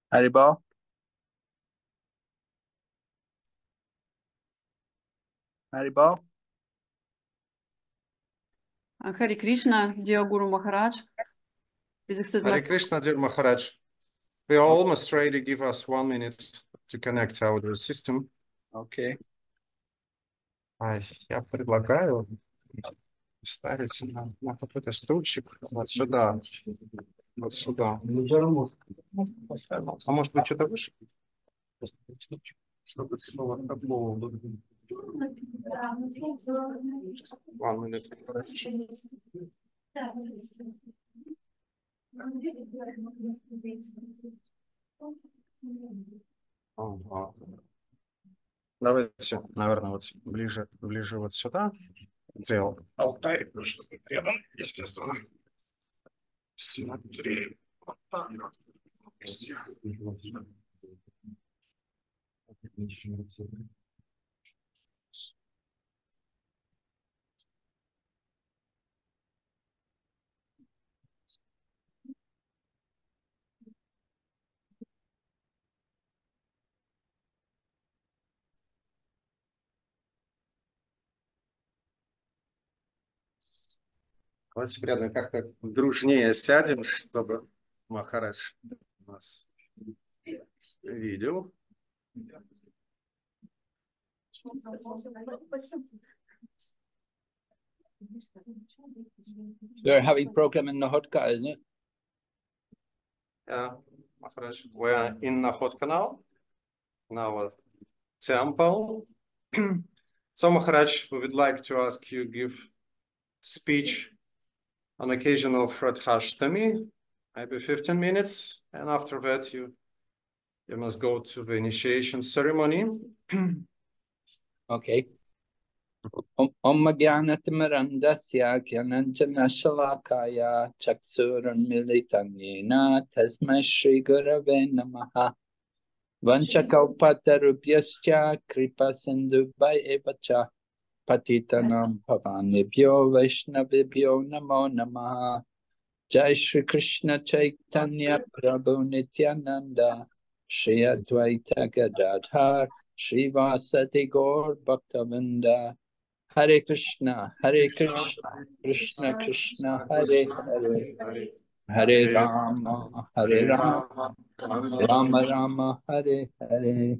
Haribol. Haribol. Хари Кришна, Dear Guru Maharaj. Is accepted Hare my Krishna, dear Maharaj. We are almost ready. Give us 1 minute to connect our system. Окей. Я предлагаю ставить на какой-то стульчик вот сюда. Вот сюда. А может быть, что-то выше? Чтобы снова такого. 1 minute. Ага. Давайте, наверное, вот ближе вот сюда. Сделал алтарь, чтобы рядом, естественно. Смотри. Вот так вот. Давайте рядом как-то дружнее сядем, чтобы Махарадж нас видел. They're having program in Nahotka, isn't it? Yeah, Maharaj, we are in Nahot Canal, in our temple. So Maharaj, we would like to ask you give speech on occasion of Radhashtami, maybe 15 minutes, and after that you must go to the initiation ceremony. Okay. Om Jnanatimirandasya Gyananjana Shalakaya Chaksuran Militanyena Tasmai Shri Gurave Namaha Vanchakalpatarubhyascha Kripa Sindhubhai Evacha Patitanam Pavanebhyo Vaishnavibhyo Namo Namaha Jai Shri Krishna Chaitanya Prabhu Nityananda Shri Advaita Gadadhar Shri Vasati Gaur Bhaktavinda Hare Krishna Krishna Krishna Hare Hare Hare Rama Rama Rama Hare Hare.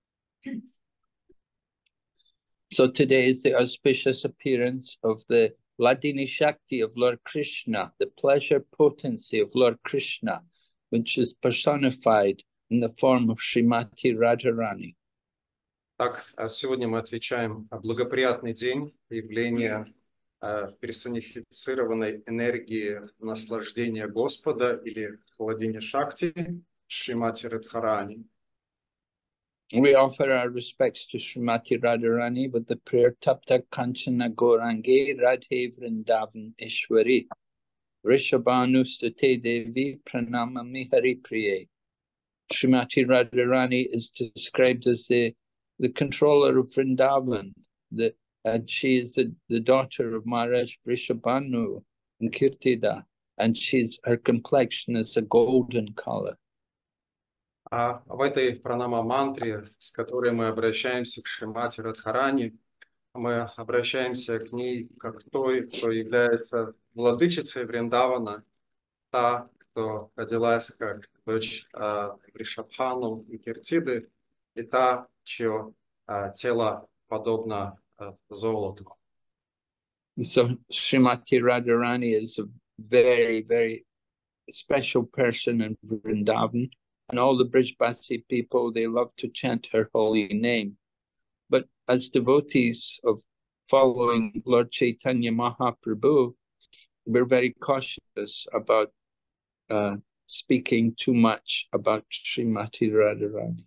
So today is the auspicious appearance of the Vladini Shakti of Lord Krishna, the pleasure potency of Lord Krishna, which is personified in the form of Srimati Radharani. Так, сегодня мы отвечаем о благоприятный день явления персонифицированной энергии наслаждения Господа или Владини Шакти Шримати Радхарани. We offer our respects to Srimati Radharani with the prayer Tapta Kanchana Gaurangi Radhe Vrindavan Ishwari Rishabhanu State Devi Pranamami Hari Priye. Srimati Radharani is described as the controller of Vrindavan, and she is the daughter of Maharaj Rishabhanu and Kirtida, and her complexion is a golden color. А в этой пранама-мантре, с которой мы обращаемся к Шримати Радхарани, мы обращаемся к ней как той, кто является владычицей Вриндавана, та, кто родилась как дочь Вришабхану и Киртиды, и та, чье тело подобно золоту. So Srimati Radharani is a very, very special person in Vrindavan, and all the Brijbasi people, they love to chant her holy name. But as devotees of following Lord Chaitanya Mahaprabhu, we're very cautious about speaking too much about Srimati Radharani.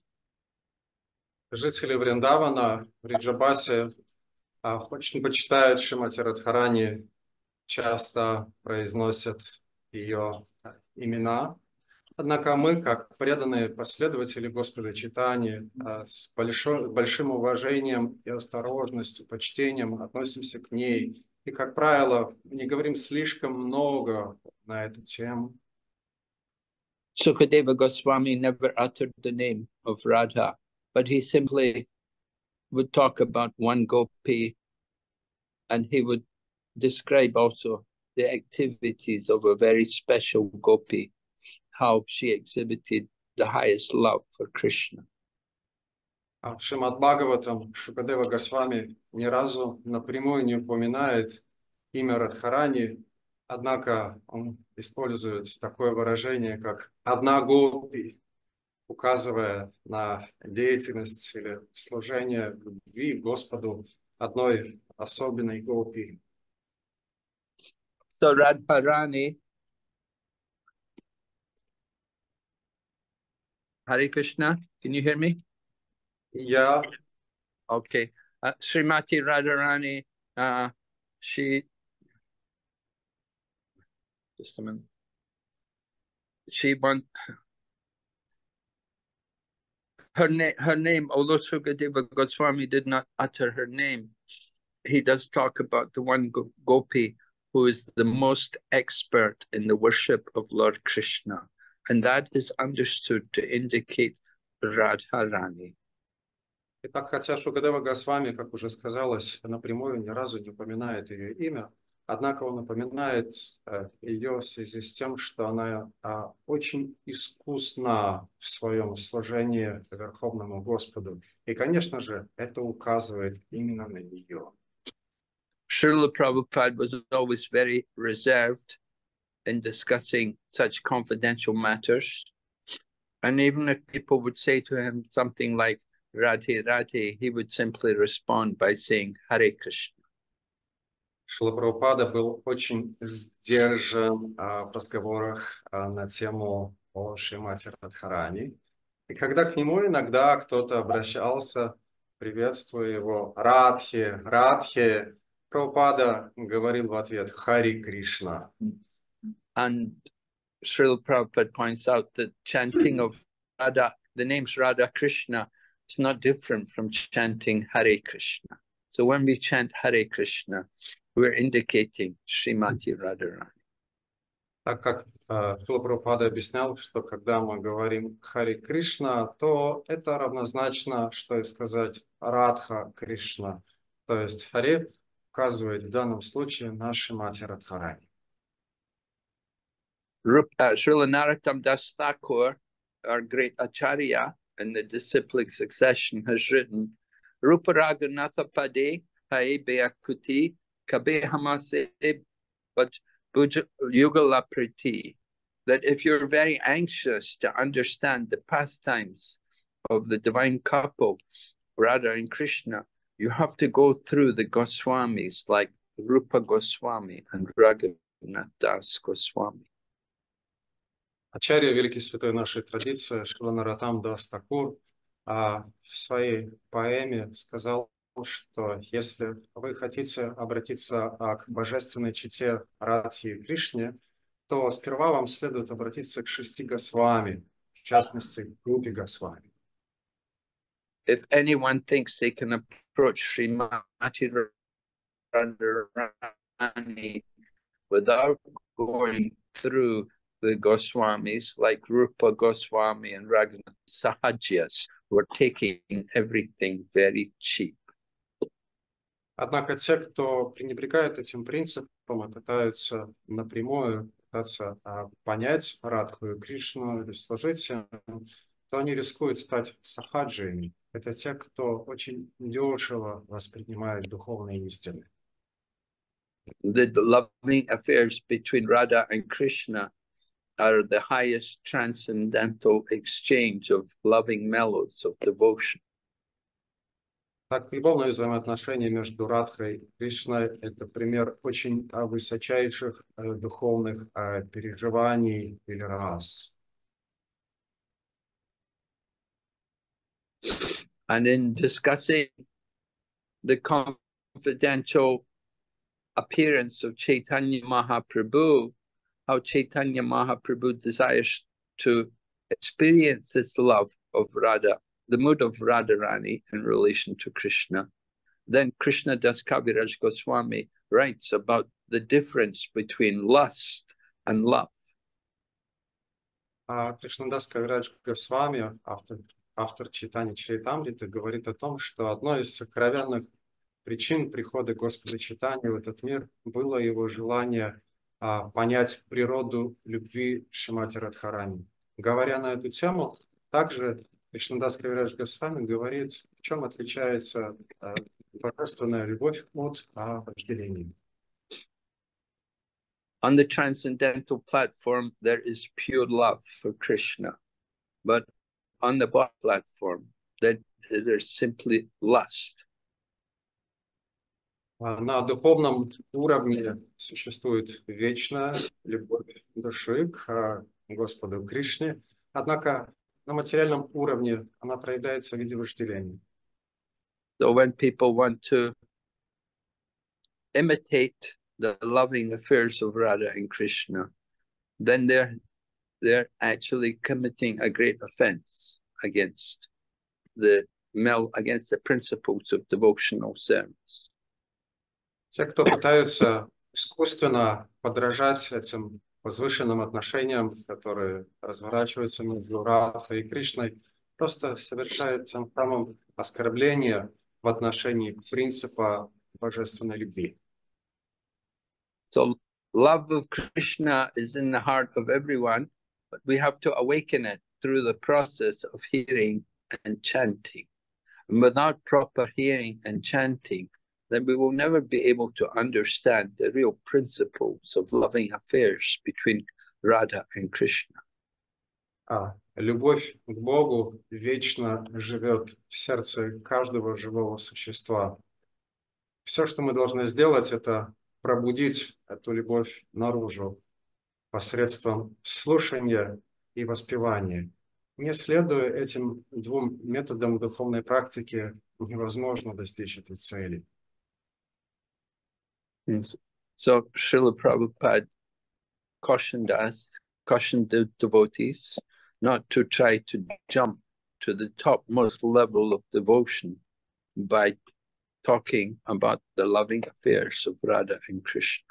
Жители Вриндавана, Бриджабаси, очень почитают Шримати Радхарани, часто произносят ее имена. Однако мы, как преданные последователи Господа Чайтаньи, с большим уважением и осторожностью, почтением относимся к ней. И, как правило, не говорим слишком много на эту тему. Sukadeva Goswami never uttered the name of Radha, but he simply would talk about one gopi, and he would describe also the activities of a very special gopi, how she exhibited the highest love for Krishna. В Шримад Бхагаватам Шукадева Госвами ни разу напрямую не упоминает имя Радхарани, однако он использует такое выражение, как «одна гопи», указывая на деятельность или служение любви Господу одной особенной гопи. So Radharani, Hare Krishna, can you hear me? Я, Okay. Srimati Radharani, she, just a minute. Her name, although Sukadeva Goswami did not utter her name, he does talk about the one gopi who is the most expert in the worship of Lord Krishna. And that is understood to indicate Radharani. Итак, хотя Шукадева Госвами, как уже сказалось, напрямую ни разу не упоминает ее имя, однако он упоминает ее в связи с тем, что она очень искусна в своем служении Верховному Господу. И, конечно же, это указывает именно на нее. Srila Prabhupada was always very reserved in discussing such confidential matters. And even if people would say to him something like Radhe Radhe, he would simply respond by saying Hare Krishna. Шрила Прабхупада был очень сдержан в разговорах на тему о Шримати Радхарани. И когда к нему иногда кто-то обращался, приветствуя его Радхе, Радхе, Прабхупада говорил в ответ Хари Кришна. And Srila Prabhupada points out that chanting of Radha, the names Radha Krishna, is not different from chanting Hare Krishna. So when we chant Hare Krishna, we're indicating Srimati Radharani. Так как Шрила Прабхупада объяснял, что когда мы говорим Хари Кришна, то это равнозначно, что и сказать Радха Кришна. То есть Хари указывает в данном случае на Шримати Радхарани. Srila Narottam Das Thakur, our great Acharya in the disciplic succession, has written, Rupa Raghunatha Pade Hae Beakuti Kabe Hamase but Yugala Priti, that if you're very anxious to understand the pastimes of the divine couple, Radha and Krishna, you have to go through the Goswamis like Rupa Goswami and Raghunath Das Goswami. Ачарья, великий святой нашей традиции, Шрила Нароттам Дас Такур, в своей поэме сказал, что если вы хотите обратиться к божественной чете Радхи и Кришне, то сперва вам следует обратиться к 6 Госвами, в частности, к группе Госвами. If anyone thinks they can approach Srimati Radharani without going through the Goswamis like Rupa Goswami and Raghunath Sahajias, who are taking everything very cheap. Однако те, кто пренебрегает этим принципом и пытаются напрямую понять Радху и Кришну или служить им, то они рискуют стать сахаджиями. Это те, кто очень дешево воспринимает духовные истины. The loving affairs between Radha and Krishna are the highest transcendental exchange of loving melodies of devotion. Так, любовные взаимоотношения между Радхой и Кришной – это пример очень высочайших духовных переживаний или рас. And in discussing the confidential appearance of Chaitanya Mahaprabhu, how Chaitanya Mahaprabhu desires to experience this love of Radha, the mood of Radharani in relation to Krishna. Then Krishna Das Kaviraj Goswami writes about the difference between lust and love. Кришнадас Кавирадж Госвами, автор читания Чаритамриты, говорит о том, что одной из сокровенных причин прихода Господа Чайтаньи в этот мир было его желание понять природу любви Шримати Радхарани. Говоря на эту тему, также Кришнадас Кавирадж Госвами говорит, в чем отличается божественная любовь от вожделения. On the transcendental platform, there is pure love for Krishna. But on the bhakti platform, there's simply lust. На духовном уровне существует вечная любовь души к Господу Кришне, однако на материальном уровне она проявляется в виде вожделения. So when people want to imitate the loving affairs of Radha and Krishna, then they're actually committing a great offense against the principles of devotional service. Те, кто пытаются искусственно подражать этим возвышенным отношениям, которые разворачиваются между Радхой и Кришной, просто совершают тем самым оскорбление в отношении принципа божественной любви. So love of Krishna is in the heart of everyone, but we have to awaken it through the process of hearing and chanting. And without proper hearing and chanting, then we will never be able to understand the real principles of loving affairs between Radha and Krishna. Любовь к Богу вечно живет в сердце каждого живого существа. Все, что мы должны сделать, это пробудить эту любовь наружу посредством слушания и воспевания. Не следуя этим двум методам духовной практики, невозможно достичь этой цели. So Srila Prabhupada cautioned the devotees not to try to jump to the topmost level of devotion by talking about the loving affairs of Radha and Krishna.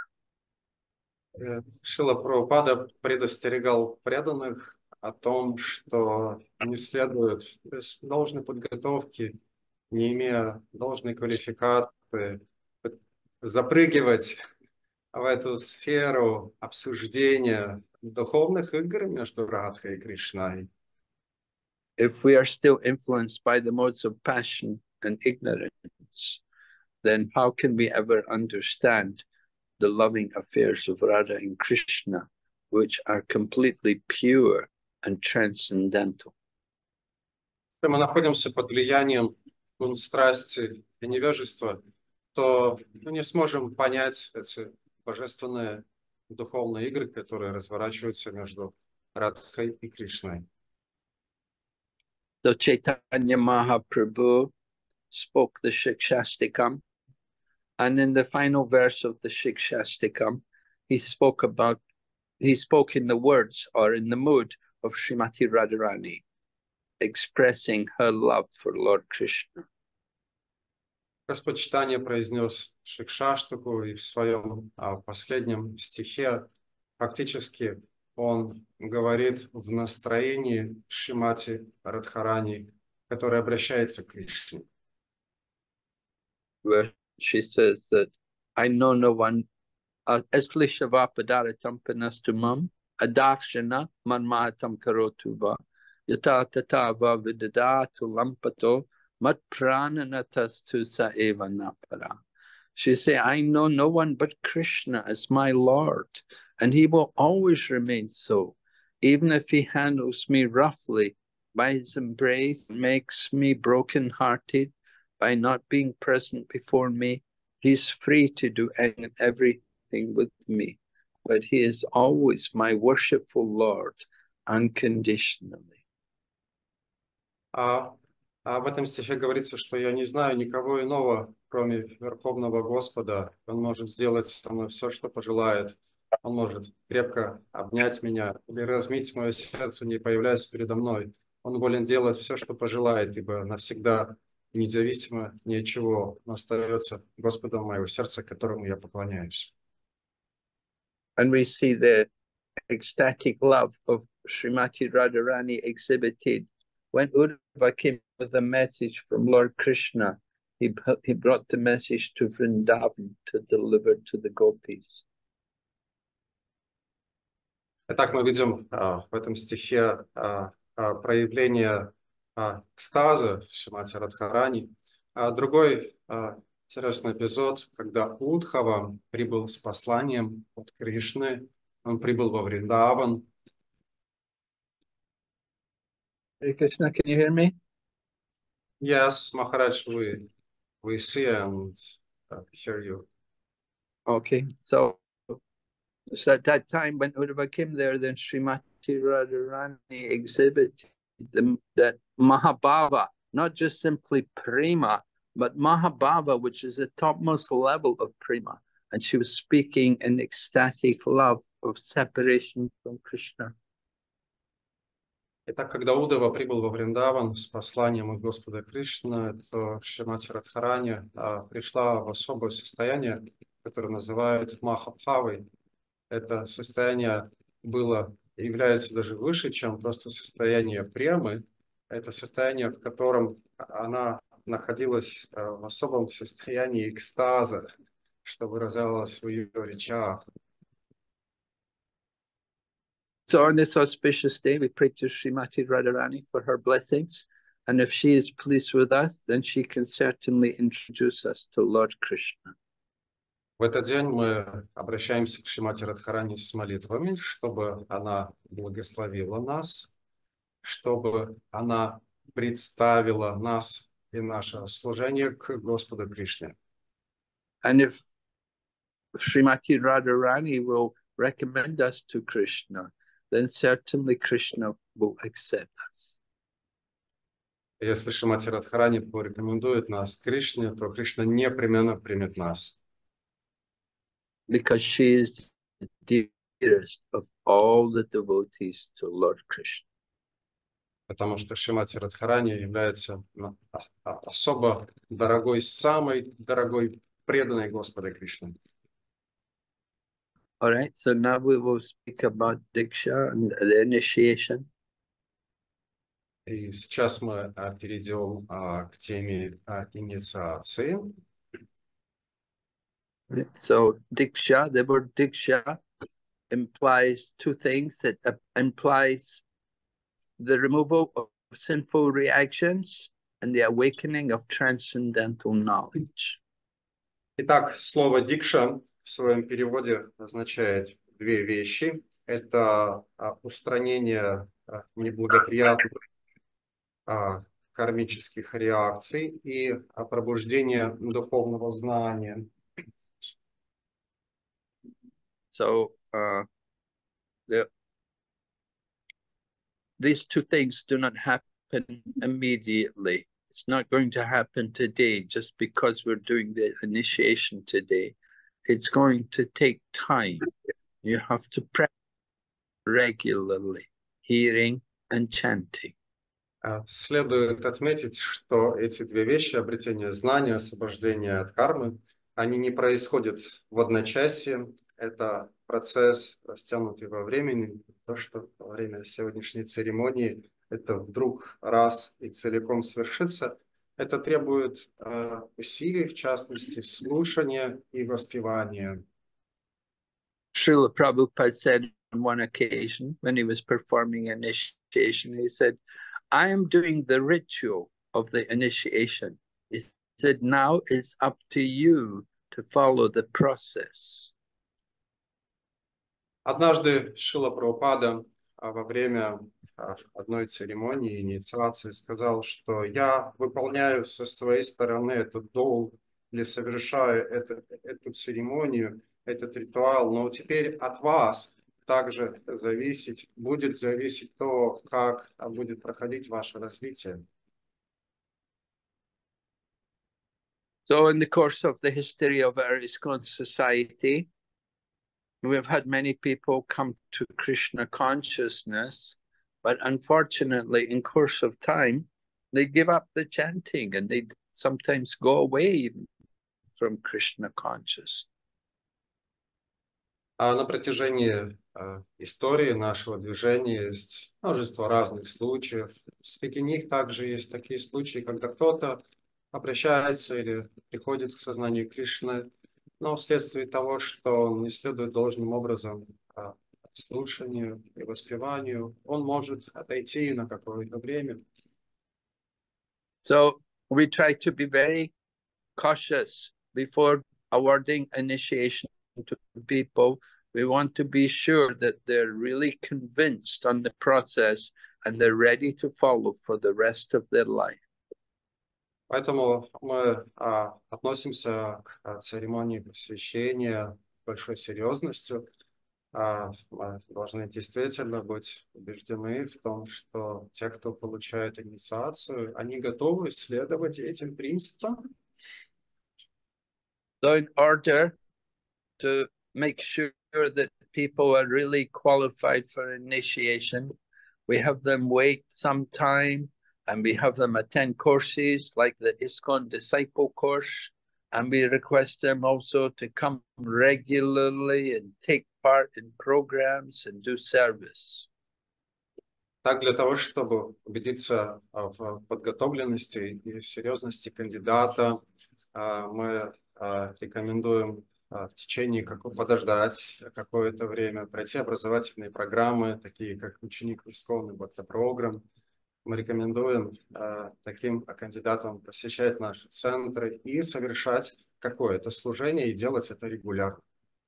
Шрила Прабхупада предостерегал преданных о том, что не следует без должной подготовки, не имея должной квалификации, запрыгивать в эту сферу обсуждения духовных игр между Радхой и Кришной. If we are still influenced by the modes of passion and ignorance, then how can we ever understand the loving affairs of Radha and Krishna, which are completely pure and transcendental? Если мы находимся под влиянием страсти и невежества, то мы не сможем понять эти божественные духовные игры, которые разворачиваются между Радхой и Кришной. So Chaitanya Mahaprabhu spoke the Shikshastikam, and in the final verse of the Shikshastikam, he spoke in the words or in the mood of Srimati Radharani, expressing her love for Lord Krishna. Господь Чайтанья произнес Шикшаштаку, и в своем последнем стихе фактически он говорит в настроении Шримати Радхарани, который обращается к Кришне. Where she says that I know no one Eslishava Padaratam Panastumam Adarshana Manmahatam Karotuva Yata Tatava Vidadatu Lampato Mat Prananatas Sa Eva Napara. She say, I know no one but Krishna as my Lord, and he will always remain so. Even if he handles me roughly, by his embrace makes me broken-hearted, by not being present before me, he's free to do everything with me. But he is always my worshipful Lord, unconditionally. В этом стихе говорится, что я не знаю никого иного, кроме Верховного Господа. Он может сделать со мной все, что пожелает. Он может крепко обнять меня или размить мое сердце, не появляясь передо мной. Он волен делать все, что пожелает, ибо навсегда, независимо ни от чего, он остается Господом моего сердца, которому я поклоняюсь. And we see the ecstatic love of Srimati Radharani exhibited. When Uddhava came with a message from Lord Krishna, he brought the message to Vrindavan to deliver to the gopis. Итак, мы видим в этом стихе проявление экстаза Шримати Радхарани. Другой интересный эпизод, когда Удхава прибыл с посланием от Кришны, он прибыл во Вриндаван. Hare Krishna, can you hear me? Yes, Maharaj, we see and hear you. Okay, so at that time when Uddhava came there, then Srimati Radharani exhibited that Mahabhava, not just simply Prema, but Mahabhava, which is the topmost level of Prema. And she was speaking in ecstatic love of separation from Krishna. Итак, когда Удава прибыл во Вриндаван с посланием от Господа Кришны, то Шримати Радхарани пришла в особое состояние, которое называют Махабхавой. Это состояние является даже выше, чем просто состояние премы. Это состояние, в котором она находилась в особом состоянии экстаза, что выражалось в ее речах. So on this auspicious day, we pray to Srimati Radharani for her blessings. And if she is pleased with us, then she can certainly introduce us to Lord Krishna. В этот день мы обращаемся к Шримати Радхарани с молитвами, чтобы она благословила нас, чтобы она представила нас и наше служение к Господу Кришне. And if Srimati Radharani will recommend us to Krishna, then certainly Krishna will accept us. Если Шримати Радхарани порекомендует нас Кришне, то Кришна непременно примет нас. Because she is the dearest of all the devotees to Lord Krishna. Потому что Шримати Радхарани является особо дорогой, самой дорогой, преданной Господа Кришны. All right, so now we will speak about Diksha and the initiation. И сейчас мы перейдем к теме инициации. So Diksha, the word Diksha implies two things. It implies the removal of sinful reactions and the awakening of transcendental knowledge. Итак, слово «дикша» в своем переводе означает две вещи. Это устранение неблагоприятных кармических реакций и пробуждение духовного знания. So these two things do not happen immediately. It's not going to happen today just because we're doing the initiation today. It's going to take time. You have to practice regularly, hearing and chanting. Следует отметить, что эти две вещи, обретение знания, освобождение от кармы, они не происходят в одночасье. Это процесс, растянутый во времени. То, что во время сегодняшней церемонии это вдруг раз и целиком свершится, это требует усилий, в частности, слушания и воспевания. Srila Prabhupada said on one occasion when he was performing initiation, he said, I am doing the ritual of the initiation. He said, now it's up to you to follow the process. Однажды Шрила Прабхупада во время одной церемонии инициации сказал, что я выполняю со своей стороны этот долг или совершаю эту церемонию, этот ритуал, но теперь от вас также будет зависеть то, как будет проходить ваше развитие. So in the course of the history of our ISKCON society, we've had many people come to Krishna consciousness, but unfortunately, in course of time, they give up the chanting and they sometimes go away from Krishna consciousness. А на протяжении истории нашего движения есть множество разных случаев. Среди них также есть такие случаи, когда кто-то обращается или приходит к сознанию Кришны, но вследствие того, что он не следует должным образом слушанию и воспеванию, он может отойти на какое-то время. So we try to be very cautious before awarding initiation to people. We want to be sure that they're really convinced on the process and they're ready to follow for the rest of their life. Поэтому мы относимся к церемонии посвящения с большой серьезностью. Мы должны действительно быть убеждены в том, что те, кто получает инициацию, они готовы следовать этим принципам. So in order to make sure that people are really qualified for initiation, we have them wait some time and we have them attend courses like the ISKCON Disciple course, and we request them also to come regularly and take part in programs and do service. Так, для того, чтобы убедиться в подготовленности и серьезности кандидата, мы рекомендуем в течение подождать какое-то время, пройти образовательные программы, такие как ученик Исконный Бхакта-программ. Мы рекомендуем таким кандидатам посещать наши центры и совершать какое-то служение и делать это регулярно.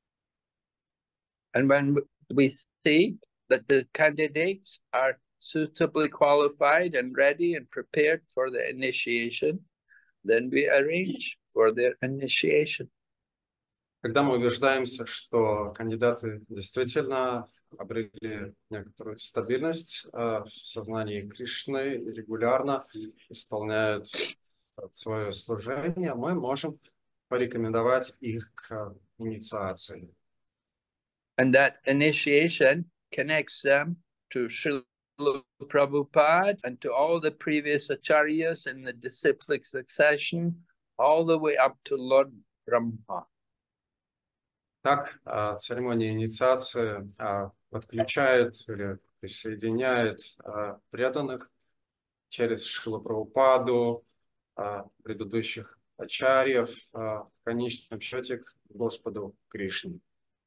And when we see that the candidates are suitably qualified and ready and prepared for the initiation, then we arrange for their initiation. Когда мы убеждаемся, что кандидаты действительно обрели некоторую стабильность в сознании Кришны и регулярно исполняют свое служение, мы можем порекомендовать их к инициации. And that initiation connects them to Srila Prabhupada and to all the previous acharyas in the disciplic succession, all the way up to Lord Brahma. Так, церемония инициации подключает или присоединяет преданных через Шрила Прабхупаду, предыдущих ачарьев, в конечном счете к Господу Кришне.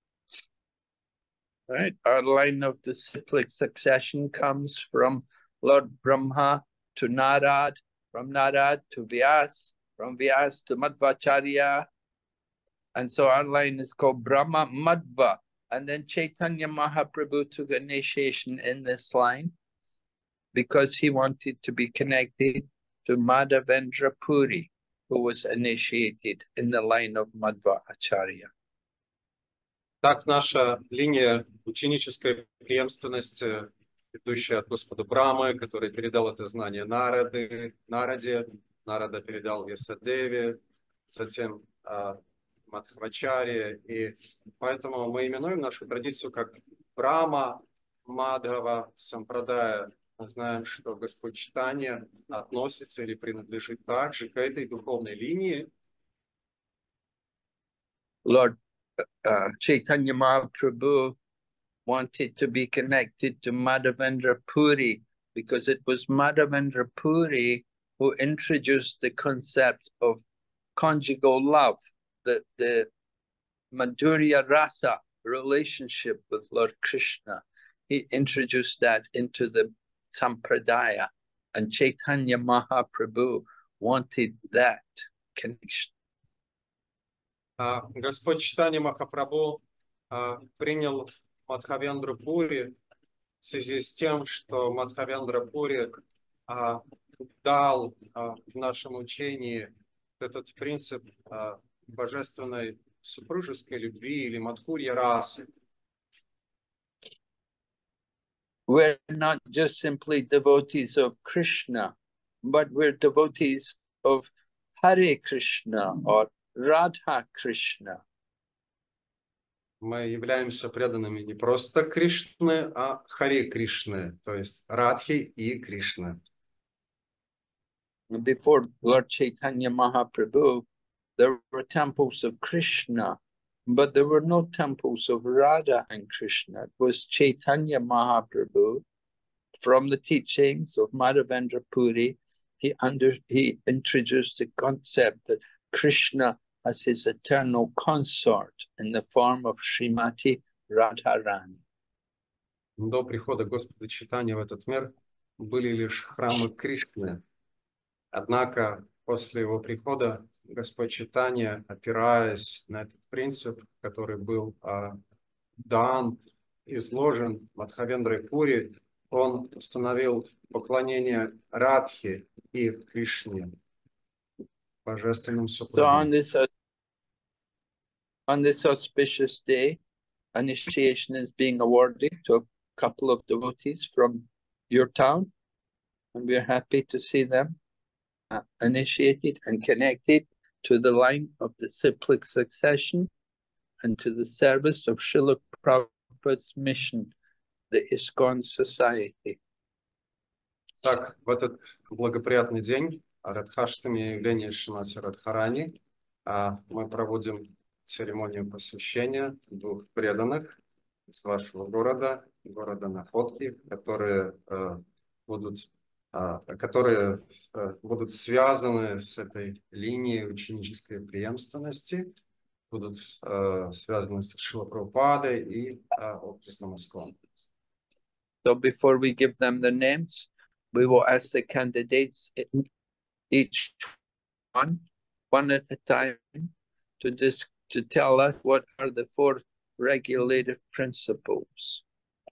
Right, our line of disciplic succession comes from Lord Brahma to Narad, from Narad to Vyas, from Vyas to Madhvacharya. And so our line is called Brahma Madhva. And then Chaitanya Mahaprabhu took initiation in this line because he wanted to be connected to Madhavendra Puri, who was initiated in the line of Madhva Acharya. Так, наша линия ученической преемственности, идущая от Господа Брамы, который передал это знание Нараде, Нарада передал Вьясадеве, затем Мадхвачарье, и поэтому мы именуем нашу традицию как Брама Мадхава Сампрадая. Мы знаем, что Господь Чайтанья относится или принадлежит также к этой духовной линии. Lord Chaitanya Mahaprabhu wanted to be connected to Madhavendra Puri because it was Madhavendra Puri who introduced the concept of conjugal love, the Madhurya Rasa relationship with Lord Krishna. He introduced that into the Sampradaya, and Chaitanya Mahaprabhu wanted that connection. Господь Чайтанья Махапрабху принял Мадхавендру Пури в связи с тем, что Мадхавендра Пури дал в нашем учении этот принцип божественной супружеской любви или Мадхурья расы. We're not just simply devotees of Krishna, but we're devotees of Hare Krishna or Radha Krishna. Мы являемся преданными не просто Кришны, а Харе Кришны, то есть Радхи и Кришны. Before Lord Chaitanya Mahaprabhu, there were temples of Krishna But there were no temples of Radha and Krishna. It was Chaitanya Mahaprabhu. From the teachings of Madhavendra Puri, he introduced the concept that Krishna as his eternal consort in the form of Srimati Radharani. До прихода Господа Чайтаньи в этот мир были лишь храмы Кришны. Однако после его прихода Господь Чайтанья, опираясь на этот принцип, который был дан, изложен Мадхавендрой Пури, он установил поклонение Радхе и Кришне, божественным супругам. So on this auspicious day, initiation is being awarded to a couple of devotees from your town, and we are happy to see them initiated and connected to the line of the cyclic succession and to the service of Srila Prabhupada's mission, the ISKCON Society. Так, в этот благоприятный день Радхаштами явления Шримати Радхарани мы проводим церемонию посвящения двух преданных из вашего города Находки, которые будут связаны с этой линией ученической преемственности, будут связаны с Шрила Прабхупадой и обществом ISKCON. So before we give them their names, we will ask the candidates, each one at a time, to tell us what are the 4 regulative principles.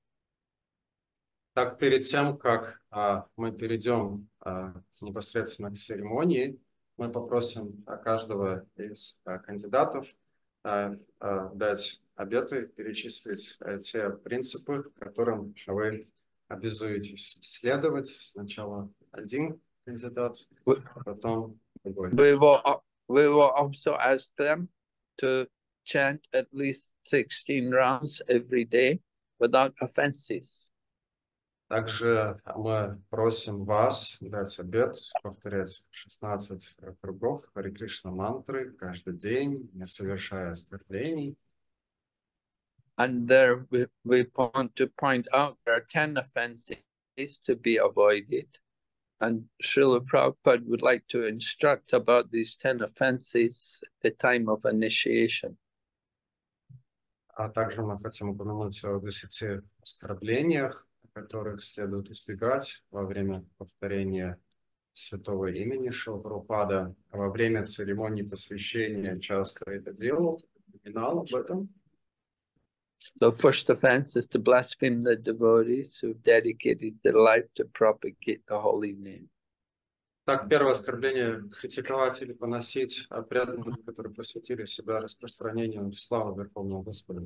Так, перед тем, как мы перейдем непосредственно к церемонии, мы попросим каждого из кандидатов дать обеты, перечислить те принципы, которым вы обязуетесь следовать. Сначала один кандидат, потом другой. We will also ask them to chant at least 16 rounds every day without offenses. Также мы просим вас дать обет повторять 16 кругов Хари Кришна мантры каждый день, не совершая оскорблений. And there we want to point out there are 10 offenses to be avoided. And Srila Prabhupada would like to instruct about these 10 offenses at the time of initiation. А также мы хотим упомянуть о 10 оскорблениях, которых следует избегать во время повторения святого имени Шрила Прабхупада. Во время церемонии посвящения часто это делал, упоминал об этом. The first offense is to blaspheme the devotees who dedicated their life to propagate the holy name. Так, первое оскорбление — критиковать или поносить преданных, которые посвятили себя распространению славы Верховного Господа.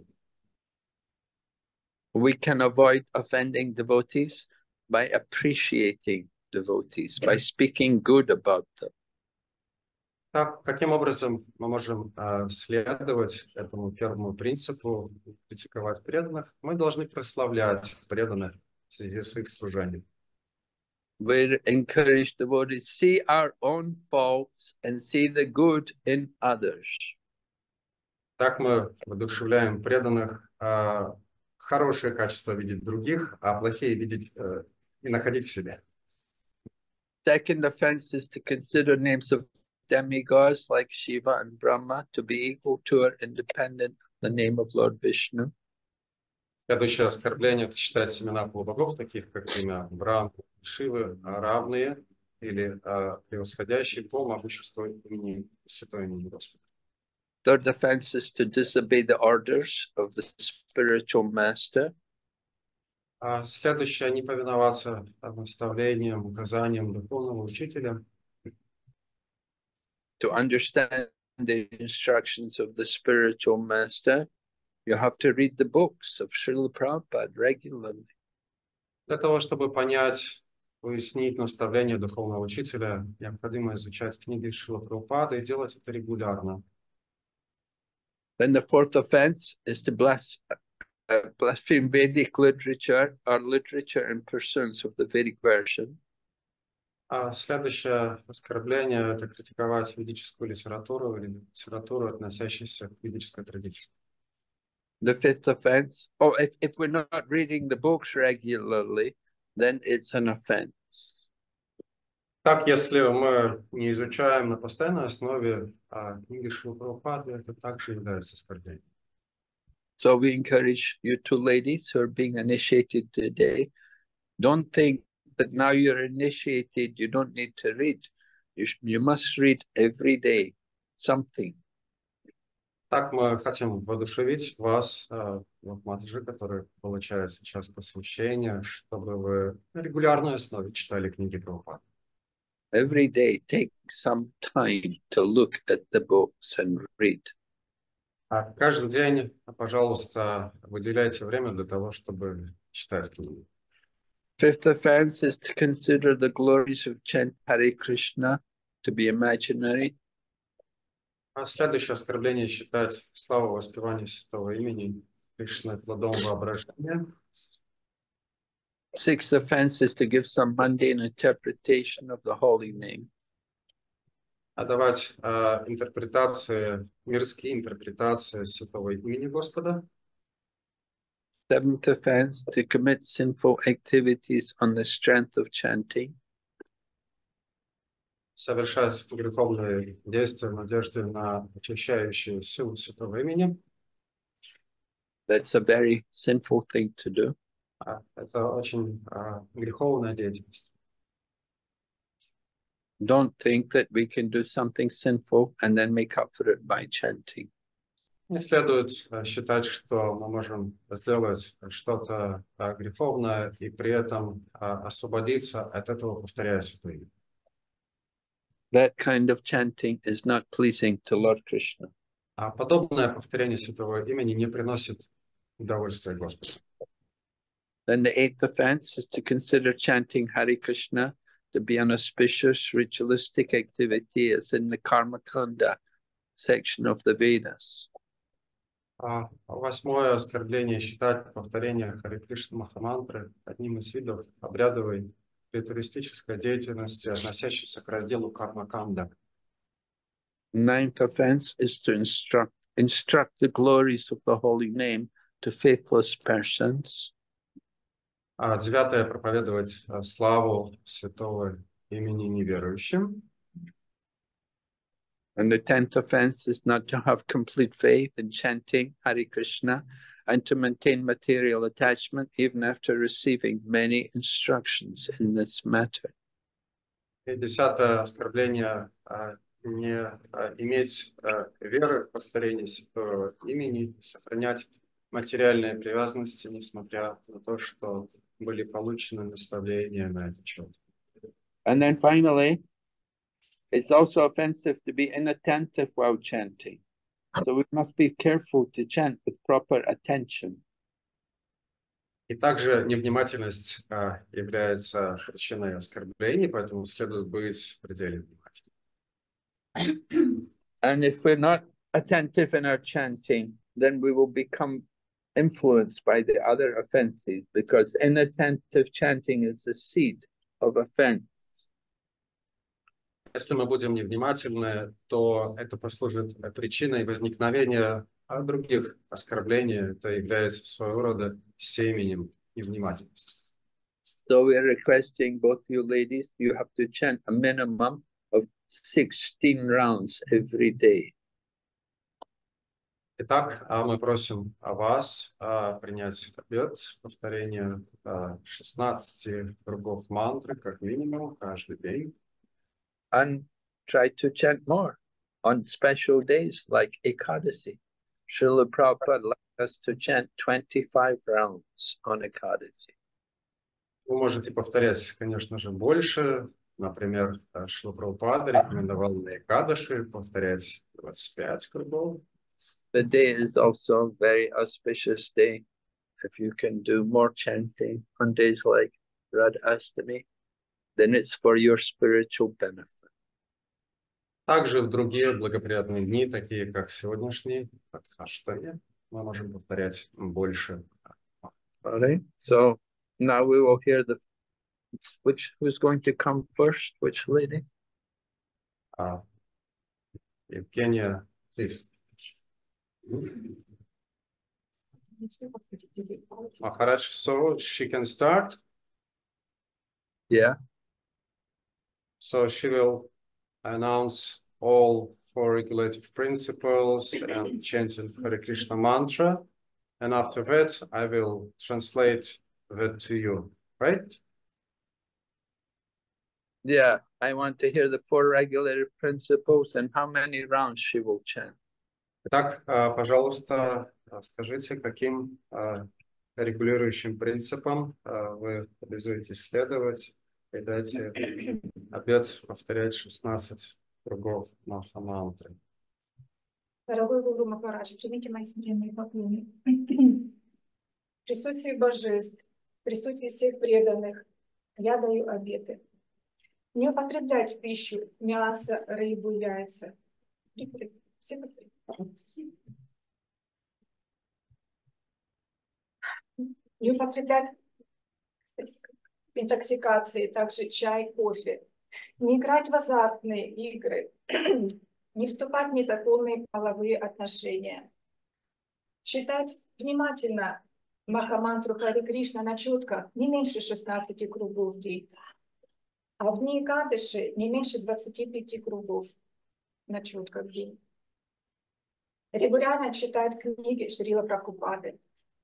We can avoid offending devotees by appreciating devotees, by speaking good about them. Так, каким образом мы можем следовать этому первому принципу, критиковать преданных? Мы должны прославлять преданных в связи с их служением. We encourage devotees to see our own faults and see the good in others. Так мы воодушевляем преданных хорошие качества видеть в других, а плохие видеть и находить в себе. Second offense is to consider names of demigods like Shiva and Brahma to be equal to or independent of the name of Lord Vishnu. Следующее оскорбление — это считать имена полубогов, таких как имя Брахмы, Шивы, равные или превосходящие по могуществу имени святого имени Господа. Third offense is to disobey the orders of the spiritual master. Следующее — не повиноваться наставлениям, указаниям духовного учителя. To understand the instructions of the spiritual master, you have to read the books of Srila Prabhupada regularly. Для того, чтобы понять, уяснить наставления духовного учителя, необходимо изучать книги Шрила Прабхупады и делать это регулярно. Then the fourth offense is to blaspheme Vedic literature or literature and pursuance of the Vedic version. А следующее оскорбление – это критиковать ведическую литературу или литературу, относящуюся к ведической традиции. The fifth offense, oh, if we're not reading the books regularly, then it's an offense. Так, если мы не изучаем на постоянной основе книги Шрилы Прабхупады, это также является оскорблением. So we encourage you two ladies who are being initiated today, don't think that now you're initiated, you don't need to read. You must read every day something. Так мы хотим воодушевить вас, матаджи, которые получают сейчас посвящение, чтобы вы на регулярной основе читали книги Прабхупады. Every day, take some time to look at the books and read. А каждый день, пожалуйста, выделяйте время для того, чтобы читать книги. Fifth offense is to consider the glories of chant Hare Krishna to be imaginary. А следующее оскорбление считать славу воспевания святого имени Кришны плодом воображения. Sixth offense is to give some mundane interpretation of the holy name. А давать интерпретации, мирские интерпретации святого имени Господа. Seventh offense, to commit sinful activities on the strength of chanting. Совершать греховные действия в надежде на очищающую силу святого имени. That's a very sinful thing to do. Это очень греховная деятельность. Don't think that we can do something sinful and then make up for it by chanting. Не следует считать, что мы можем сделать что-то греховное и при этом освободиться от этого, повторяя святое имя. That kind of chanting is not pleasing to Lord Krishna. А подобное повторение святого имени не приносит удовольствия Господу. Then the eighth offense is to consider chanting Hare Krishna to be an auspicious ritualistic activity as in the Karma Kanda section of the Vedas. Восьмое оскорбление считать повторение Харе Кришна Махамантры одним из видов обрядовой ритуалистической деятельности, относящейся к разделу Карма Канда. Ninth offense is to instruct the glories of the holy name to faithless persons. Девятое проповедовать славу святого имени неверующим. And the 10th offense is not to have complete faith in chanting Hare Krishna and to maintain material attachment even after receiving many instructions in this matter. И десятое оскорбление не иметь веры в повторение святого имени, сохранять материальные привязанности, несмотря на то, что были получены наставления на этот счет. And then finally, it's also offensive to be inattentive while chanting. So we must be careful to chant with proper attention. И также невнимательность является причиной оскорблений, поэтому следует быть предельно внимательным. And if we're not attentive in our chanting, then we will become influenced by the other offenses, because inattentive chanting is the seed of offense. Если мы будем невнимательны, то это послужит причиной возникновения других оскорблений. Это является своего рода семенем невнимательности. So we are requesting both you ladies, you have to chant a minimum of 16 rounds every day. Итак, мы просим вас принять обет повторения 16 кругов мантры, как минимум, каждый день. And try to chant more on special days like Ekadasi. Srila Prabhupada likes us to chant 25 rounds on Ekadasi. Вы можете повторять, конечно же, больше. Например, Шрила Прабхупада рекомендовал на Экадаши повторять 25 кругов. The day is also a very auspicious day. If you can do more chanting on days like Radha Astami, then it's for your spiritual benefit. Также в другие благоприятные дни, такие как сегодняшний, Аштами, мы можем повторять больше. All right. So now we will hear the Who's going to come first? Which lady? Евгения, please. Maharaj, so she can start. Yeah. So she will announce all four regulative principles and chanting Hare Krishna mantra. And after that, I will translate that to you, right? Yeah, I want to hear the four regulative principles and how many rounds she will chant. Итак, пожалуйста, скажите, каким регулирующим принципам вы обязуетесь следовать, и дайте обет повторять 16 кругов Махамантры. Дорогой Гуру Махарадж, примите мои смиренные поклоны. В присутствии божеств, в присутствии всех преданных, я даю обеты. Не употреблять в пищу мясо, рыбу, яйца. Все повторяют. Не употреблять интоксикации, также чай, кофе. Не играть в азартные игры. Не вступать в незаконные половые отношения. Читать внимательно Махамантру Харе Кришна на четко не меньше 16 кругов в день. А в дни Экадыши не меньше 25 кругов на четко в день. Регулярно читать книги Шрила Прабхупады.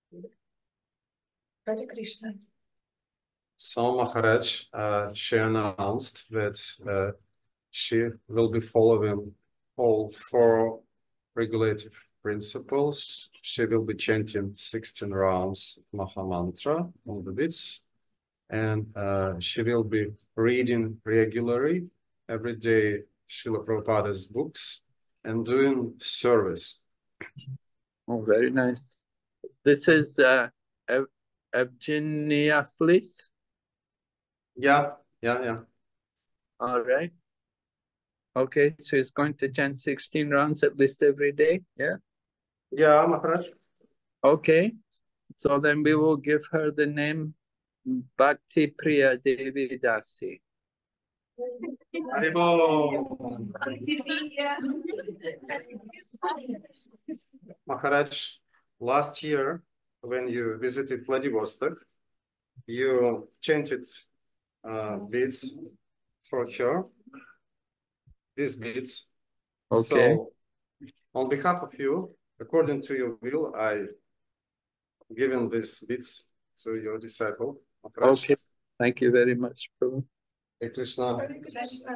Харе Кришна. So Maharaj, she announced that she will be following all four regulative principles. She will be chanting 16 rounds of Mahamantra on the beats, and she will be reading regularly every day Srila Prabhupada's books and doing service. Oh, very nice. This is Evgenia Fliss. Yeah. All right. Okay, so he's going to chant 16 rounds at least every day, yeah? Yeah, Maharaj. Okay, so then we will give her the name Bhakti Priya Devi Dasi. Maharaj, last year when you visited Vladivostok, you chanted beads for her, these beads. Okay. So, on behalf of you, according to your will, I given these beads to your disciple. Maharaj. Okay, thank you very much, Prabhu. Hare Krishna. Hare Krishna.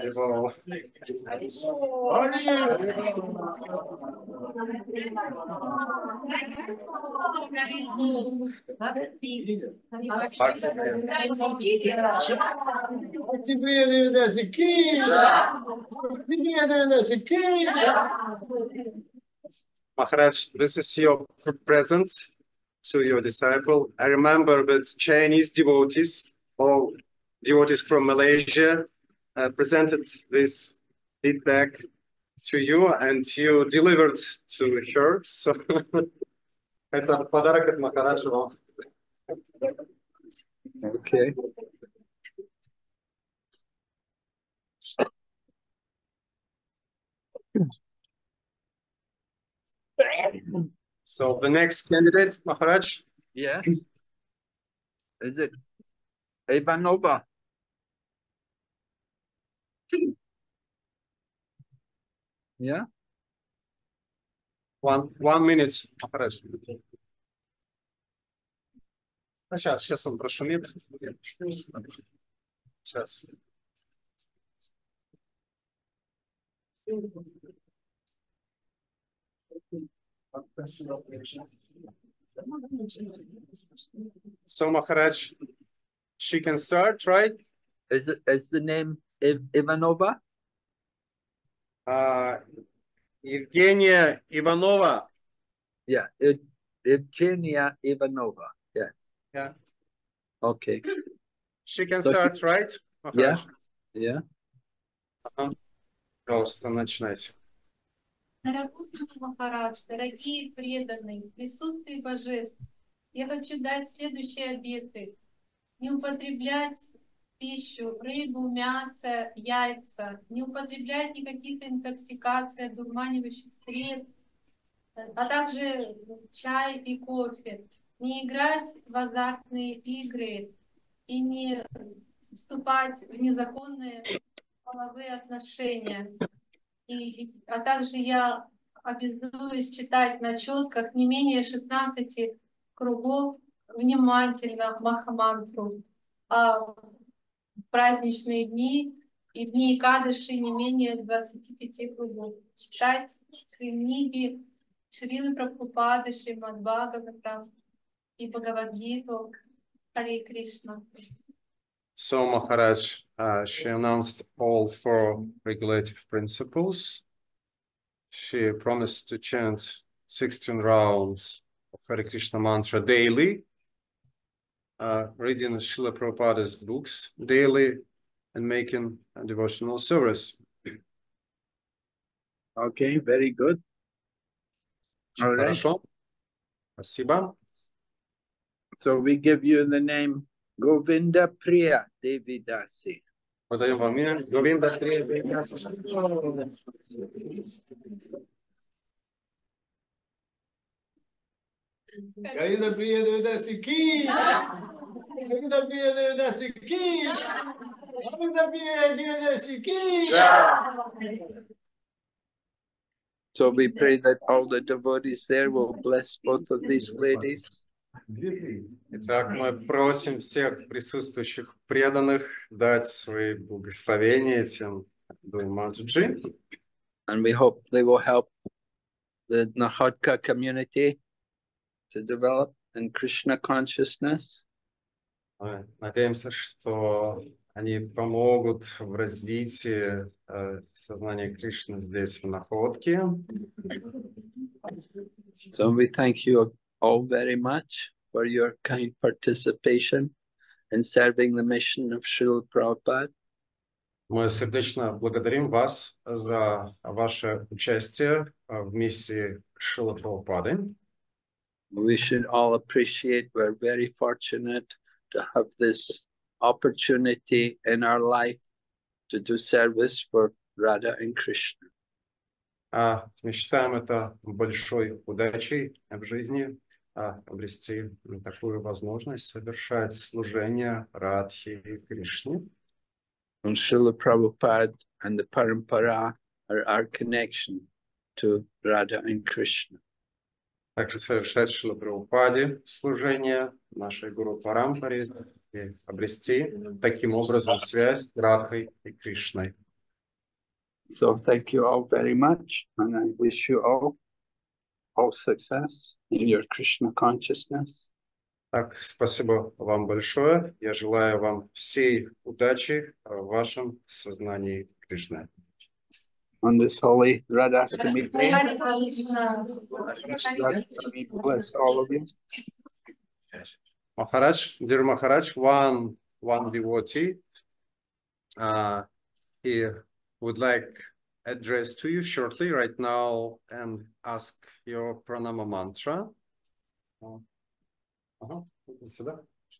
Maharaj, this is your present to your disciple. I remember that Chinese devotees or devotees from Malaysia presented this feedback to you, and you delivered to her. So, это подарок от Махараджа вам. Okay. So the next candidate, Maharaj. Yeah. Is it Ivanova? Yeah. 1 minute, Maharaj. Сейчас он прошумит. Сейчас. So Maharaj, she can start, right? Is the name Ivanova? Evgenia Ivanova. Yeah, Evgenia Ivanova. Yes. Yeah. Okay. She can So start, right, Maharaj? Yeah. Пожалуйста, начинайте. Дорогой Махарадж, дорогие преданные, в присутствии божеств, я хочу дать следующие обеты. Не употреблять пищу рыбу, мясо, яйца, не употреблять никаких интоксикаций, одурманивающих средств, а также чай и кофе, не играть в азартные игры и не вступать в незаконные половые отношения. А также я обязуюсь читать на четках не менее 16 кругов внимательно Махамантру, а в праздничные дни и дни Экадаши не менее 25 кругов. Читать книги Шрилы Прабхупады, Шримад Бхагавата и Бхагавад-гиту. Харе Кришна. So Maharaj, she announced all 4 regulative principles. She promised to chant 16 rounds of Hare Krishna mantra daily, reading Srila Prabhupada's books daily, and making a devotional service. Okay, very good. All right. Хорошо. Спасибо. So we give you the name Govinda Priya Devidasi. Подаем вам имя Говинда Приya Devidasi. Говинда Приya Devidasi ki! Говинда Приya Devidasi ki! Говинда Приya Devidasi ki! So we pray that all the devotees there will bless both of these ladies. Итак, мы просим всех присутствующих преданных дать свои благословения этим двум маджи. And we hope they will help the Nahodka community to develop in Krishna consciousness. Мы надеемся, что они помогут в развитии сознания Кришны здесь, в Находке. So we thank you all very much for your kind participation in serving the mission of Srila Prabhupada. Мы сердечно благодарим вас за ваше участие в миссии Шрилы Прабхупады. We should all appreciate, we're very fortunate to have this opportunity in our life to do service for Radha and Krishna. Мы считаем это большой удачей в жизни, обрести такую возможность совершать служение Радхе и Кришне. And Srila Prabhupada and the Parampara are our connection to Radha and Krishna. Также совершать Шрила Прабхупаде служение нашей Гуру Парампаре и обрести таким образом связь с Радхой и Кришной. So thank you all very much, and I wish you all success in your Krishna consciousness. Так, спасибо вам большое. Я желаю вам всей удачи в вашем сознании Кришны. On this holy Radhastami day, Radhastami bless all of you. Maharaj, dear Maharaj, one devotee, he would like address to you shortly right now and ask your pranama mantra. Сюда.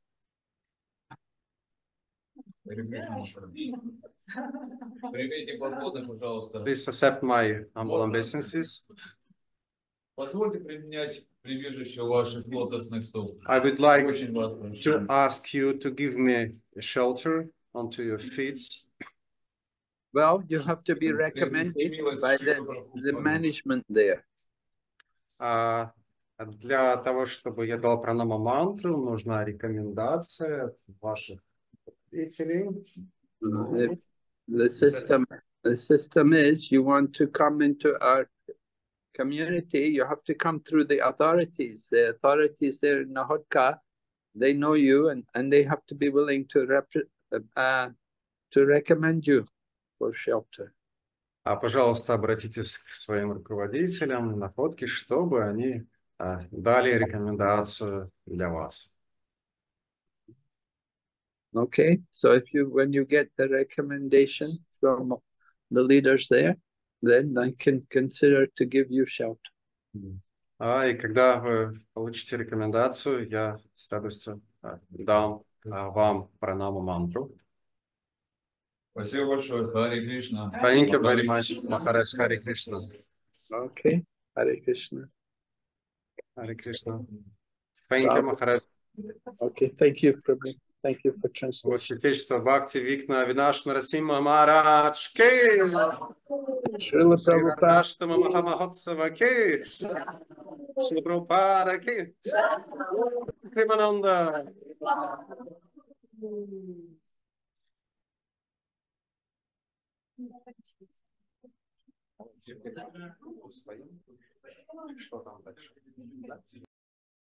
Примите поклоны, пожалуйста. Please accept my humble obeisances. Позвольте применять прибежище ваших лотосных стоп. I would like Очень вас прошу. to ask you to give me a shelter onto your feet. Well, you have to be recommended by the management there. Для того, чтобы я дал пранама мантру, нужна рекомендация от ваших зрителей. The system is you want to come into our community, you have to come through the authorities. The authorities there in Nahodka, they know you and they have to be willing to recommend you for shelter. Пожалуйста, обратитесь к своим руководителям Находки, чтобы они дали рекомендацию для вас. Okay, so when you get the recommendation from the leaders there, then I can consider to give you shelter. И когда вы получите рекомендацию, я с радостью дам вам пранаму мантру. Спасибо большое. Харе Кришна. Thank you very much, Maharaj. Hare Krishna. Okay. Hare Krishna. Hare Krishna. Thank you, Maharaj. Okay. Thank you, Prabhu. Thank you for translation. Святейшество Бхакти Викна Авинаш Нарасима Махарадж Ки. Srila Prabhupada. Шривардаштама Махамахотсава Ки. Шрила Прабхупада Ки. Кримананда. Что там дальше?